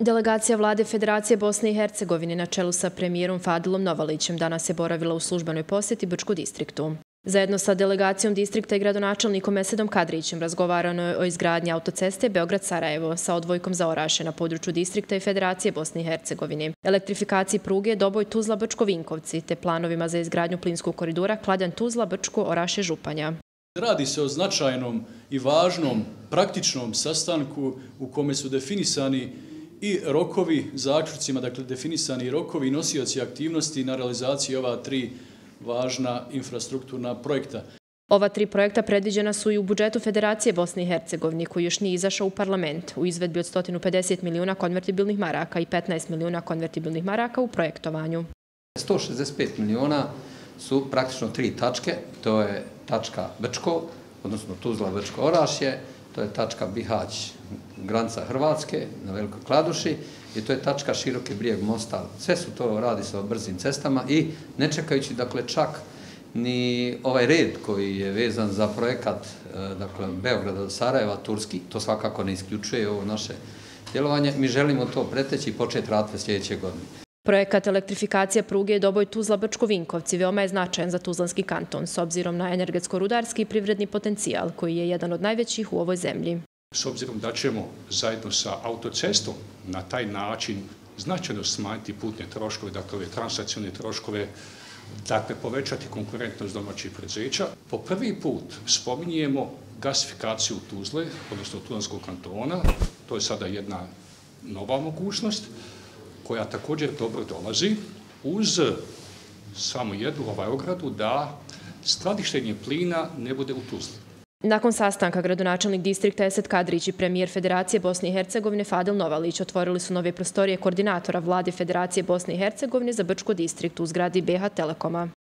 Delegacija vlade Federacije Bosne i Hercegovine na čelu sa premijerom Fadilom Novalićem danas je boravila u službenoj posjeti Brčkom distriktu. Zajedno sa delegacijom distrikta i gradonačelnikom Esedom Kadrićem razgovarano je o izgradnji autoceste Beograd-Sarajevo sa odvojkom za Orašje na području distrikta i Federacije Bosne i Hercegovine, elektrifikaciji pruge Doboj-Tuzla-Brčko-Vinkovci te planovima za izgradnju plinskog koridora Kladanj-Tuzla-Brčko-Orašje-Županja. Radi se o značajnom i važnom praktičnom sastanku u kome su definisani i rokovi zaključcima, dakle definisani rokovi i nosioci aktivnosti na realizaciji ova tri važna infrastrukturna projekta. Ova tri projekta predviđena su i u budžetu Federacije Bosne i Hercegovine, koji još nije izašao u parlament, u izvedbi od 150 miliona konvertibilnih maraka i 15 miliona konvertibilnih maraka u projektovanju. 165 miliona su praktično tri tačke, to je tačka Brčko, odnosno Tuzla-Brčko-Orašje, to je tačka Bihać, granica Hrvatske na Velikoj Kladuši i to je tačka Široki brijeg Mostar. Sve su to, radi se o brzim cestama i ne čekajući dakle čak ni ovaj red koji je vezan za projekat dakle Beograda do Sarajeva, turski, to svakako ne isključuje ovo naše djelovanje. Mi želimo to preteći i početi raditi sljedeće godine. Projekat elektrifikacija pruge Doboj-Tuzla-Brčko-Vinkovci veoma je značajan za Tuzlanski kanton s obzirom na energetsko-rudarski i privredni potencijal koji je jedan od najvećih u ovoj zemlji. S obzirom da ćemo zajedno sa autocestom na taj način značajno smanjiti putne troškove, dakle transakcione troškove, dakle povećati konkurentnost domaćih preduzeća, po prvi put spominjemo gasifikaciju Tuzle, odnosno Tuzlanskog kantona, to je sada jedna nova mogućnost, koja također dobro dolazi uz samo jednu ogradu da skladištenje plina ne bude u Tuzli. Nakon sastanka gradonačelnik distrikta Esed Kadrić i premijer Federacije Bosne i Hercegovine Fadil Novalić otvorili su nove prostorije koordinatora vlade Federacije Bosne i Hercegovine za Brčko distrikt u zgradi BH Telekoma.